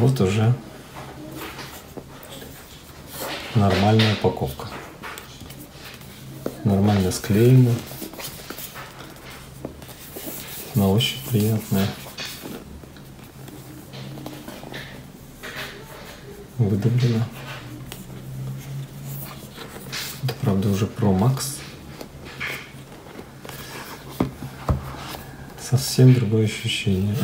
Вот уже нормальная упаковка. Нормально склеена. На ощупь приятная. Выдавлена. Это, правда, уже Pro Max. Совсем другое ощущение.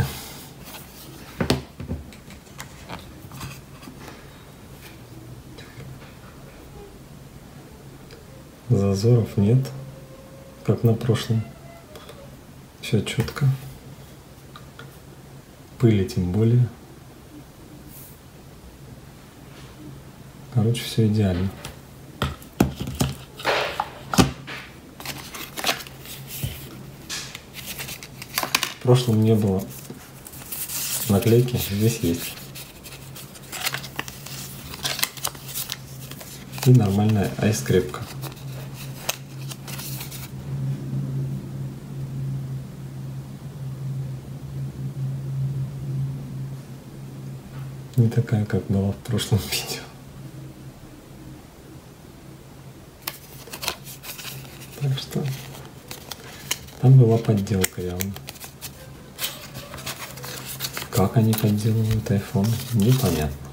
Зазоров нет, как на прошлом. Все четко. Пыли тем более. Короче, все идеально. В прошлом не было наклейки, здесь есть. И нормальная айскрепка. Не такая, как была в прошлом видео. Так что там была подделка явно. Как они подделывают iPhone, непонятно.